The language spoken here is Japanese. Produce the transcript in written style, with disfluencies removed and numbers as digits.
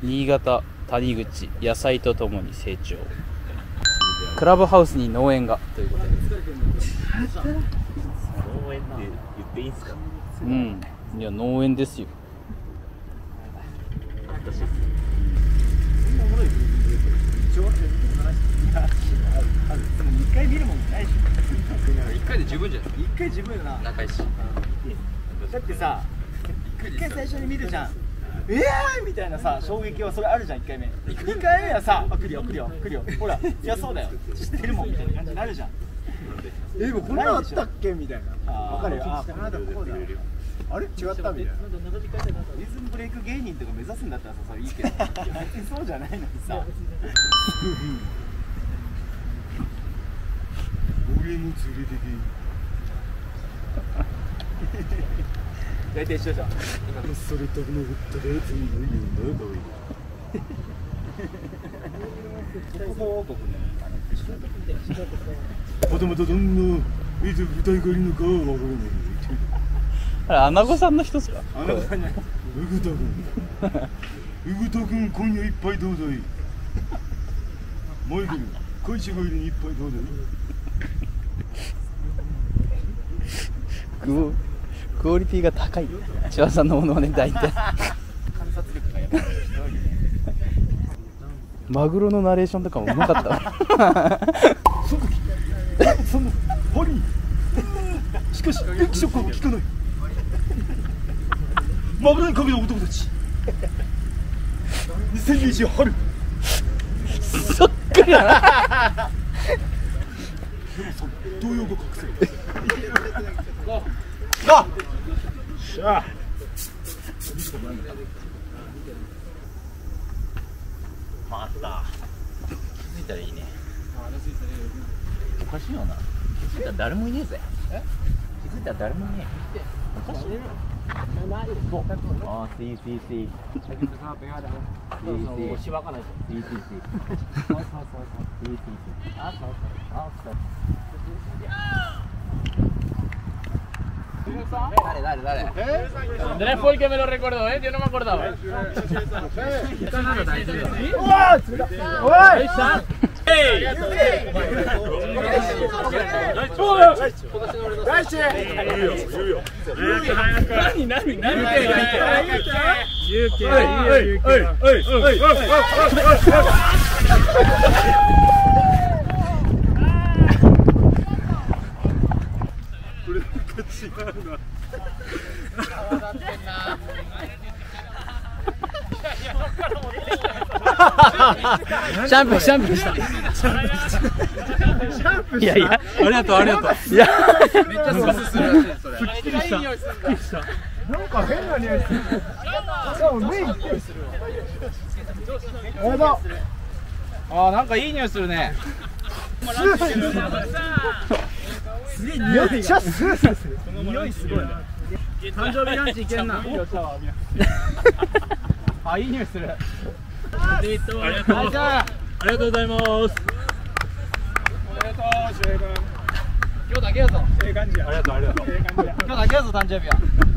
新潟谷口野菜とともに成長。クラブハウスに農園がということで。 農園って言っていいんですか？ うん、いや農園ですよ。 2回見るもんないし。 1回で十分じゃない？ 1回自分よな。 仲いいし。 だってさ、1回最初に見るじゃん。みたいなさ、衝撃はそれあるじゃん、1回目。2回目はさ、来るよ来るよ来るよ。ほら、いやそうだよ。知ってるもんみたいな感じになるじゃん。 でもこれあったっけみたいな。わかるよ。あ、この間こうだ。あれ違ったみたいな。 リズムブレイク芸人とか目指すんだったらさ、それいいけど。別にそうじゃないのにさ。 俺も連れてけ。 大体一緒じゃん。 それとこの振ったやつにいるよな、かわいい。またまたどんないつ舞台借りるのかは分からない。 あれアナゴさんの人っすか？ あなたじゃない。うぐたくん。うぐたくん今夜一杯どうだい。マイケル、会社帰りに一杯どうだい。 クオリティが高い。千葉さんのものをね、大体。マグロのナレーションとかもうまかったわ。 そのハリー。しかし液色は効かない。マグロにかけた男たち。2020春。 そっくりだな。 でもその動揺が隠せる。しゃあ。 また気づいたらいいね。おかしいよな。気づいたら誰もいねえぜ。気づいたら誰もいねえ。おかしい。ああ、see。 しばかないと。 Dale. Andrés fue el que me lo recordó, yo no me acordaba.シャンプーした。いやいや、ありがとう。いや、めっちゃスースするらしいそれ。すっきりした。 なんか変な匂いする。しかも目いってる。 あー、なんかいい匂いするね。 すげえ匂い。めっちゃスースーする。 匂いすごいね。誕生日ランチいけんな。あ、いい匂いする。 ありがとうございます。 おめでとう、今日だけやぞ。 ええ感じや。ありがとう。 今日だけやぞ、誕生日は。